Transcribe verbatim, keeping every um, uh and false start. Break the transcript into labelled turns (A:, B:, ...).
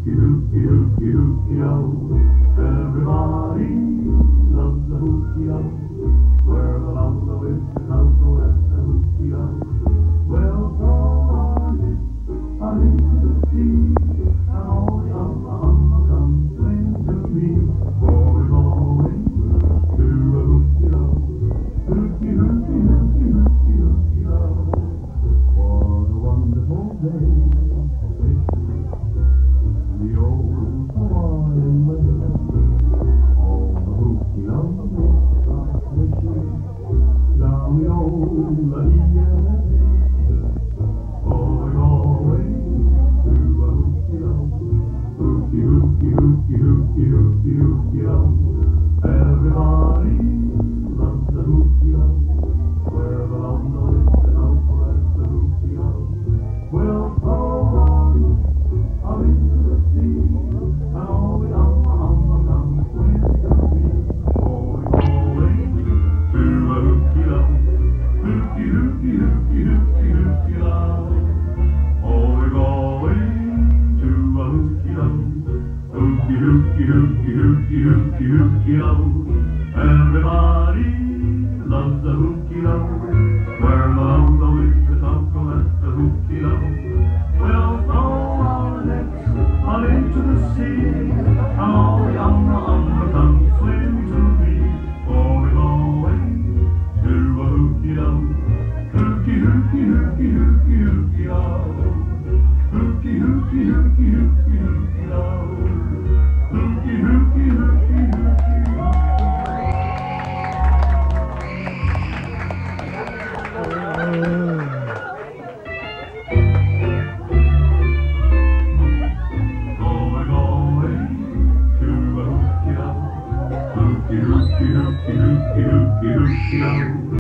A: hooky, hooky, hooky, hooky-o. Everybody loves a hooky-o. Where the lumber is the cocoa, that's a hooky-o. Well, throw our nets out into the sea, and all the umma umma come swim to me. For we're going to a hooky-o. Hooky, hooky, hooky, hooky, hooky-o. What a wonderful day for fishing the old Hawaiian way. All the hooky-o are fishing down the old Hawaiian. Oh, we're going to a hooky-o. Hooky, hooky, hooky, hooky, hooky, hooky-o. Everybody loves the hooky-o. Where the lumber is the cocoa, that's the hooky-o. We'll throw our nets out into the sea, and all the umma umma come swim to me. Oh, we're going to a hooky-o. Hooky, hooky, hooky, hooky, hooky-o. Oh, we're going to a hooky-o. Hooky, hooky, hooky, hooky, hooky, hooky-o. Everybody loves the hooky-o. Where the lumber is the cocoa, that's the hooky-o. We'll throw our nets out into the sea, and all the umma umma come swim to me. For we're going to a hooky-o. Hooky, hooky, hooky, hooky, hooky-o. Hooky, hooky, hooky, hooky, hooky-o. Hooky, hooky, hooky, hooky-o. Hooky, hooky, hooky, hooky, hooky, hooky-o.